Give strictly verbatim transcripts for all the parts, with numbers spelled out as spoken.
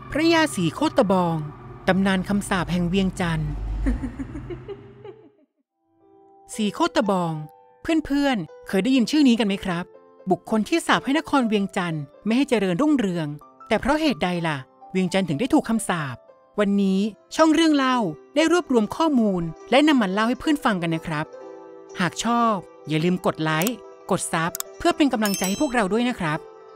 พระยาศรีโคตบองตำนานคำสาปแห่งเวียงจันทร์ ศรีโคตบองเพื่อนๆเคยได้ยินชื่อนี้กันไหมครับบุคคลที่สาปให้นครเวียงจันทร์ไม่ให้เจริญรุ่งเรืองแต่เพราะเหตุใดล่ะเวียงจันทร์ถึงได้ถูกคำสาปวันนี้ช่องเรื่องเล่าได้รวบรวมข้อมูลและนำมาเล่าให้เพื่อนฟังกันนะครับหากชอบอย่าลืมกดไลค์กดซับเพื่อเป็นกำลังใจให้พวกเราด้วยนะครับ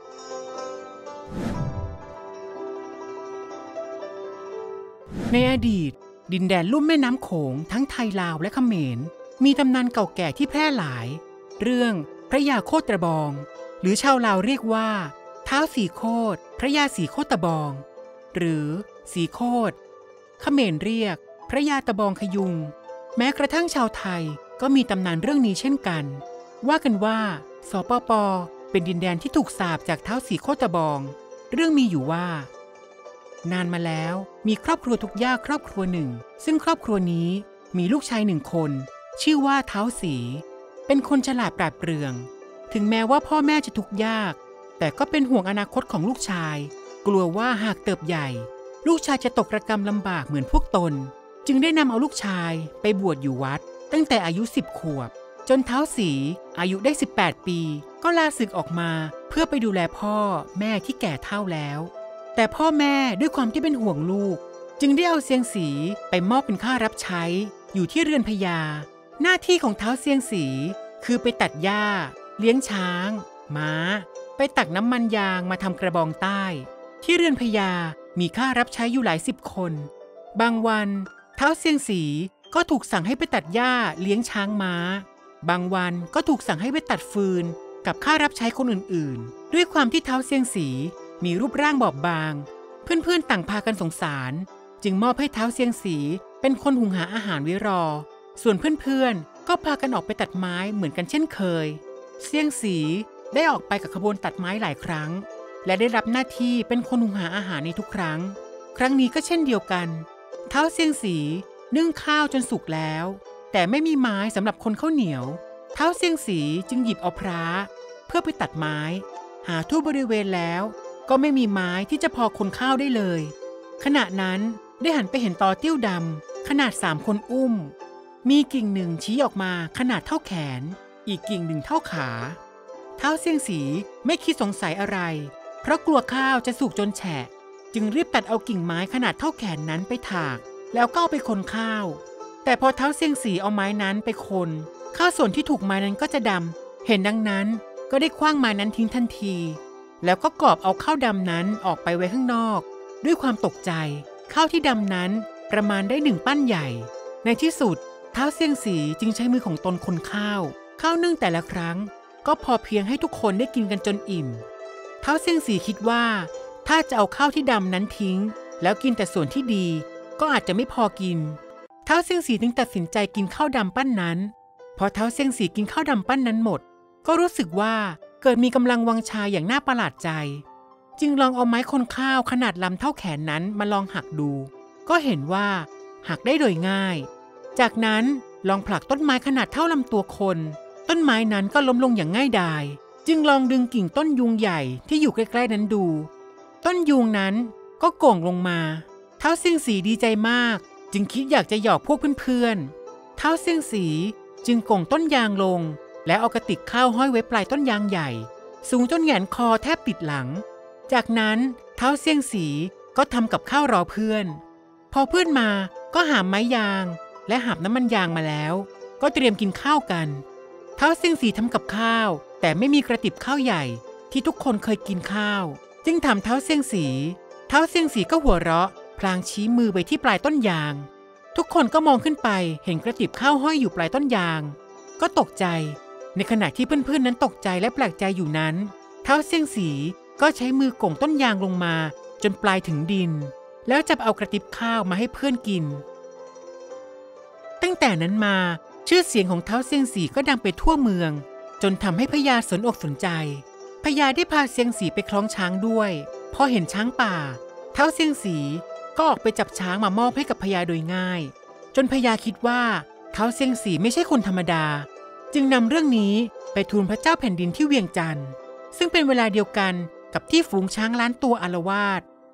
ในอดีตดินแดนลุ่มแม่น้ำโขงทั้งไทยลาวและเขมรมีตำนานเก่าแก่ที่แพร่หลายเรื่องพระยาโคตรบองหรือชาวลาวเรียกว่าท้าวสีโคตรพระยาสีโคตบองหรือสีโคตรเขมรเรียกพระยาตะบองขยุงแม้กระทั่งชาวไทยก็มีตำนานเรื่องนี้เช่นกันว่ากันว่าสปป.เป็นดินแดนที่ถูกสาปจากท้าวสีโคตบองเรื่องมีอยู่ว่านานมาแล้วมีครอบครัวทุกข์ยากครอบครัวหนึ่งซึ่งครอบครัวนี้มีลูกชายหนึ่งคนชื่อว่าท้าวสีเป็นคนฉลาดปราดเปรื่องถึงแม้ว่าพ่อแม่จะทุกข์ยากแต่ก็เป็นห่วงอนาคตของลูกชายกลัวว่าหากเติบใหญ่ลูกชายจะตกระกำลำบากเหมือนพวกตนจึงได้นำเอาลูกชายไปบวชอยู่วัดตั้งแต่อายุสิบขวบจนท้าวสีอายุได้สิบแปดปีก็ลาศึกออกมาเพื่อไปดูแลพ่อแม่ที่แก่เฒ่าแล้วแต่พ่อแม่ด้วยความที่เป็นห่วงลูกจึงได้เอาเซียงสีไปมอบเป็นข้ารับใช้อยู่ที่เรือนพญาหน้าที่ของท้าวเซียงสีคือไปตัดหญ้าเลี้ยงช้างม้าไปตักน้ำมันยางมาทำกระบองใต้ที่เรือนพญามีข้ารับใช้อยู่หลายสิบคนบางวันท้าวเซียงสีก็ถูกสั่งให้ไปตัดหญ้าเลี้ยงช้างม้าบางวันก็ถูกสั่งให้ไปตัดฟืนกับข้ารับใช้คนอื่นๆด้วยความที่ท้าวเซียงสีมีรูปร่างบอบบางเพื่อนๆต่างพากันสงสารจึงมอบให้ท้าวเซียงสีเป็นคนหุงหาอาหารไว้รอส่วนเพื่อนๆก็พากันออกไปตัดไม้เหมือนกันเช่นเคยเซียงสีได้ออกไปกับขบวนตัดไม้หลายครั้งและได้รับหน้าที่เป็นคนหุงหาอาหารในทุกครั้งครั้งนี้ก็เช่นเดียวกันท้าวเซียงสีนึ่งข้าวจนสุกแล้วแต่ไม่มีไม้สำหรับคนข้าวเหนียวท้าวเซียงสีจึงหยิบเอาพร้าเพื่อไปตัดไม้หาทั่วบริเวณแล้วก็ไม่มีไม้ที่จะพอคนข้าวได้เลยขณะนั้นได้หันไปเห็นตอเตี้ยวดำขนาดสามคนอุ้มมีกิ่งหนึ่งชี้ออกมาขนาดเท่าแขนอีกกิ่งหนึ่งเท่าขาท้าวเซียงสีไม่คิดสงสัยอะไรเพราะกลัวข้าวจะสุกจนแฉะจึงรีบตัดเอากิ่งไม้ขนาดเท่าแขนนั้นไปถากแล้วก็เอาไปคนข้าวแต่พอท้าวเซียงสีเอาไม้นั้นไปคนข้าวส่วนที่ถูกไม้นั้นก็จะดำเห็นดังนั้นก็ได้คว้างไม้นั้นทิ้งทันทีแล้วก็กอบเอาข้าวดำนั้นออกไปไว้ข้างนอกด้วยความตกใจข้าวที่ดำนั้นประมาณได้หนึ่งปั้นใหญ่ในที่สุดท้าวเซียงสีจึงใช้มือของตนคนข้าวข้าวนึ่งแต่ละครั้งก็พอเพียงให้ทุกคนได้กินกันจนอิ่มท้าวเซียงสีคิดว่าถ้าจะเอาข้าวที่ดำนั้นทิ้งแล้วกินแต่ส่วนที่ดีก็อาจจะไม่พอกินท้าวเซียงสีจึงตัดสินใจกินข้าวดำปั้นนั้นพอท้าวเซียงสีกินข้าวดำปั้นนั้นหมดก็รู้สึกว่าเกิดมีกำลังวังชาอย่างน่าประหลาดใจจึงลองเอาไม้คนข้าวขนาดลำเท่าแขนนั้นมาลองหักดูก็เห็นว่าหักได้โดยง่ายจากนั้นลองผลักต้นไม้ขนาดเท่าลำตัวคนต้นไม้นั้นก็ล้มลงอย่างง่ายดายจึงลองดึงกิ่งต้นยูงใหญ่ที่อยู่ใกล้ๆนั้นดูต้นยูงนั้นก็โก่งลงมาท้าวเซียงสีดีใจมากจึงคิดอยากจะหยอกพวกเพื่อนๆท้าวเซียงสีจึงโก่งต้นยางลงแล้วเอากระติกข้าวห้อยไว้ปลายต้นยางใหญ่สูงจนแหงนคอแทบปิดหลังจากนั้นท้าวเซียงสีก็ทำกับข้าวรอเพื่อนพอเพื่อนมาก็หามไม้ยางและหาบน้ำมันยางมาแล้วก็เตรียมกินข้าวกันท้าวเซียงสีทำกับข้าวแต่ไม่มีกระติบข้าวใหญ่ที่ทุกคนเคยกินข้าวจึงถามท้าวเซียงสีท้าวเซียงสีก็หัวเราะพลางชี้มือไปที่ปลายต้นยางทุกคนก็มองขึ้นไปเห็นกระติบข้าวห้อยอยู่ปลายต้นยางก็ตกใจในขณะที่เพื่อนๆนั้นตกใจและแปลกใจอยู่นั้นท้าวเซียงสีก็ใช้มือโก่งต้นยางลงมาจนปลายถึงดินแล้วจับเอากระติบข้าวมาให้เพื่อนกินตั้งแต่นั้นมาชื่อเสียงของท้าวเซียงสีก็ดังไปทั่วเมืองจนทำให้พญาสนอกสนใจพญาได้พาเซียงสีไปคล้องช้างด้วยพอเห็นช้างป่าท้าวเซียงสีก็ออกไปจับช้างมามอบให้กับพญาโดยง่ายจนพญาคิดว่าท้าวเซียงสีไม่ใช่คนธรรมดาจึงนำเรื่องนี้ไปทูลพระเจ้าแผ่นดินที่เวียงจันทร์ซึ่งเป็นเวลาเดียวกันกับที่ฝูงช้างล้านตัวอาละวาด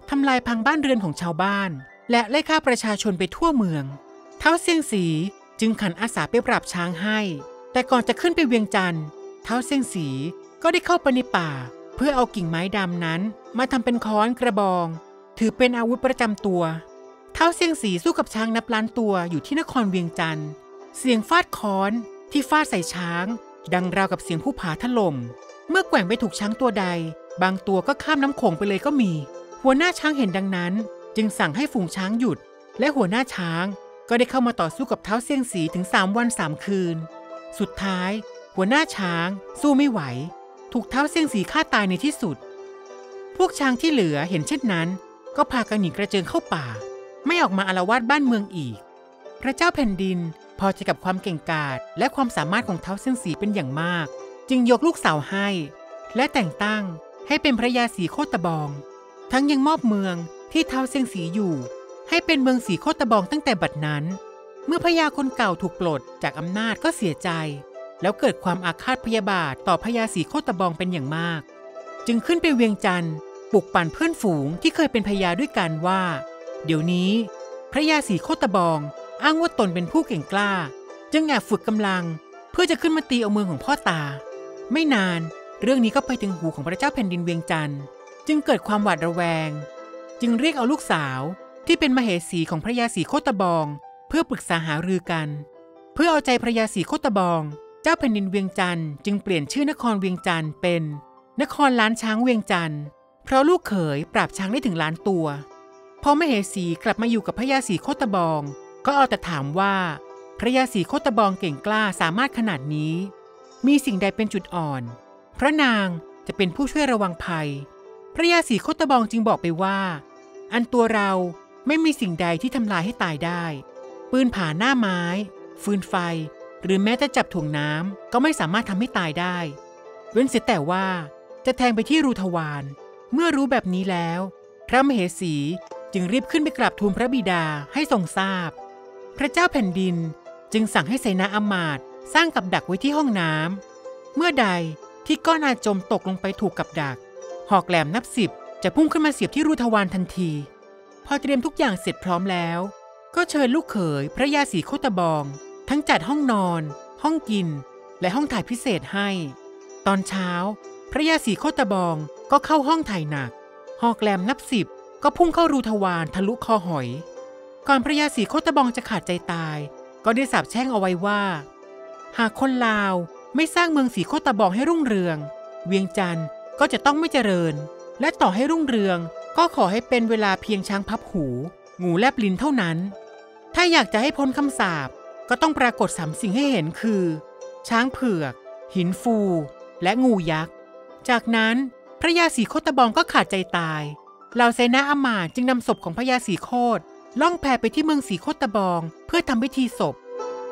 ทำลายพังบ้านเรือนของชาวบ้านและไล่ฆ่าประชาชนไปทั่วเมืองเท้าเซี่ยงสีจึงขันอาสาไปปราบช้างให้แต่ก่อนจะขึ้นไปเวียงจันทร์เท้าเซี่ยงสีก็ได้เข้าไปในป่าเพื่อเอากิ่งไม้ดำนั้นมาทำเป็นค้อนกระบองถือเป็นอาวุธประจำตัวเท้าเซี่ยงสีสู้กับช้างนับล้านตัวอยู่ที่นครเวียงจันทร์เสียงฟาดค้อนที่ฟาดใส่ช้างดังราวกับเสียงภูผาถล่มเมื่อแกว่งไปถูกช้างตัวใดบางตัวก็ข้ามน้ำโขงไปเลยก็มีหัวหน้าช้างเห็นดังนั้นจึงสั่งให้ฝูงช้างหยุดและหัวหน้าช้างก็ได้เข้ามาต่อสู้กับเท้าเซี่ยงสีถึงสามวันสามคืนสุดท้ายหัวหน้าช้างสู้ไม่ไหวถูกเท้าเซี่ยงสีฆ่าตายในที่สุดพวกช้างที่เหลือเห็นเช่นนั้นก็พากันหนีกระเจิงเข้าป่าไม่ออกมาอาละวาดบ้านเมืองอีกพระเจ้าแผ่นดินพอใจกับความเก่งกาจและความสามารถของเท้าเซี่ยงสีเป็นอย่างมากจึงยกลูกสาวให้และแต่งตั้งให้เป็นพระยาศรีโคตบองทั้งยังมอบเมืองที่เท้าเซี่ยงสีอยู่ให้เป็นเมืองศรีโคตบองตั้งแต่บัดนั้นเมื่อพญาคนเก่าถูกปลดจากอำนาจก็เสียใจแล้วเกิดความอาฆาตพยาบาทต่อพญาศรีโคตบองเป็นอย่างมากจึงขึ้นไปเวียงจันทร์ปลุกปั่นเพื่อนฝูงที่เคยเป็นพญาด้วยกันว่าเดี๋ยวนี้พระยาศรีโคตบองอ้างว่าตนเป็นผู้เก่งกล้าจึงแอบฝึกกำลังเพื่อจะขึ้นมาตีเอาเมืองของพ่อตาไม่นานเรื่องนี้ก็ไปถึงหูของพระเจ้าแผ่นดินเวียงจันทร์จึงเกิดความหวาดระแวงจึงเรียกเอาลูกสาวที่เป็นมเหสีของพระยาศรีโคตบองเพื่อปรึกษาหารือกันเพื่อเอาใจพระยาศรีโคตบองเจ้าแผ่นดินเวียงจันทร์จึงเปลี่ยนชื่อนครเวียงจันทร์เป็นนครล้านช้างเวียงจันทร์เพราะลูกเขยปราบช้างได้ถึงล้านตัวพอมเหสีกลับมาอยู่กับพระยาศรีโคตบองก็เอาแต่ถามว่าพระยาศรีโคตบองเก่งกล้าสามารถขนาดนี้มีสิ่งใดเป็นจุดอ่อนพระนางจะเป็นผู้ช่วยระวังภัยพระยาศรีโคตบองจึงบอกไปว่าอันตัวเราไม่มีสิ่งใดที่ทำลายให้ตายได้ปืนผ่าหน้าไม้ฟืนไฟหรือแม้แต่จับถ่วงน้ำก็ไม่สามารถทำให้ตายได้เว้นเสียแต่ว่าจะแทงไปที่รูทวารเมื่อรู้แบบนี้แล้วพระมเหสีจึงรีบขึ้นไปกราบทูลพระบิดาให้ทรงทราบพระเจ้าแผ่นดินจึงสั่งให้เสนาอมาตย์สร้างกับดักไว้ที่ห้องน้ำเมื่อใดที่ก้อนอาจมตกลงไปถูกกับดักหอกแหลมนับสิบจะพุ่งขึ้นมาเสียบที่รูทวารทันทีพอเตรียมทุกอย่างเสร็จพร้อมแล้วก็เชิญลูกเขยพระยาศรีโคตบองทั้งจัดห้องนอนห้องกินและห้องถ่ายพิเศษให้ตอนเช้าพระยาศรีโคตบองก็เข้าห้องถ่ายหนักหอกแหลมนับสิบก็พุ่งเข้ารูทวารทะลุคอหอยก่อนพระยาศรีโคตบองจะขาดใจตายก็ได้สาปแช่งเอาไว้ว่าหากคนลาวไม่สร้างเมืองศรีโคตบองให้รุ่งเรืองเวียงจันทร์ก็จะต้องไม่เจริญและต่อให้รุ่งเรืองก็ขอให้เป็นเวลาเพียงช้างพับหูงูแลบลิ้นเท่านั้นถ้าอยากจะให้พ้นคำสาปก็ต้องปรากฏสามสิ่งให้เห็นคือช้างเผือกหินฟูและงูยักษ์จากนั้นพระยาศรีโคตบองก็ขาดใจตายเหล่าเสนาอมาตย์จึงนำศพของพระยาศรีโคตล่องแพไปที่เมืองศรีโคตบองเพื่อทำพิธีศพ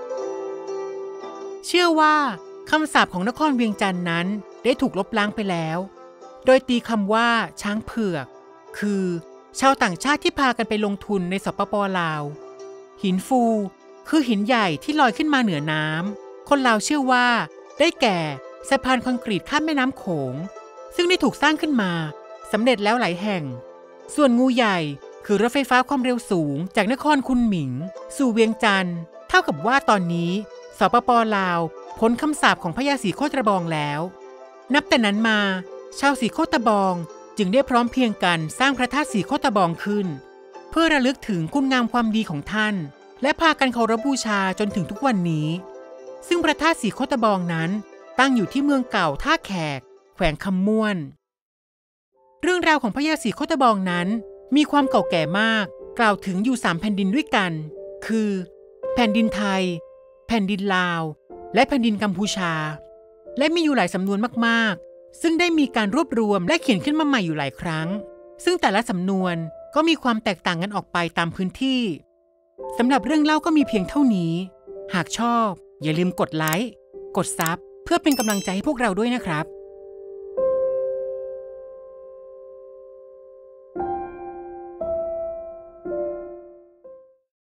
เชื่อว่าคำสาปของนครเวียงจันทร์นั้นได้ถูกลบล้างไปแล้วโดยตีคำว่าช้างเผือกคือชาวต่างชาติที่พากันไปลงทุนในสปป.ลาวหินฟูคือหินใหญ่ที่ลอยขึ้นมาเหนือน้ำคนลาวเชื่อว่าได้แก่สะพานคอนกรีตข้ามแม่น้ำโขงซึ่งได้ถูกสร้างขึ้นมาสำเร็จแล้วหลายแห่งส่วนงูใหญ่คือรถไฟฟ้าความเร็วสูงจากนครคุนหมิงสู่เวียงจันทร์เท่ากับว่าตอนนี้สปป.ลาวพ้นคำสาปของพระยาศรีโคตบองแล้วนับแต่นั้นมาชาวศรีโคตบองจึงได้พร้อมเพรียงกันสร้างพระธาตุศรีโคตบองขึ้นเพื่อระลึกถึงคุณงามความดีของท่านและพากันเคารพบูชาจนถึงทุกวันนี้ซึ่งพระธาตุศรีโคตบองนั้นตั้งอยู่ที่เมืองเก่าท่าแขกแขวงคำม่วนเรื่องราวของพระยาศรีโคตบองนั้นมีความเก่าแก่มากกล่าวถึงอยู่สามแผ่นดินด้วยกันคือแผ่นดินไทยแผ่นดินลาวและแผ่นดินกัมพูชาและมีอยู่หลายสำนวนมากๆซึ่งได้มีการรวบรวมและเขียนขึ้นมาใหม่อยู่หลายครั้งซึ่งแต่ละสำนวนก็มีความแตกต่างกันออกไปตามพื้นที่สำหรับเรื่องเล่าก็มีเพียงเท่านี้หากชอบอย่าลืมกดไลค์กดซับเพื่อเป็นกำลังใจให้พวกเราด้วยนะครับ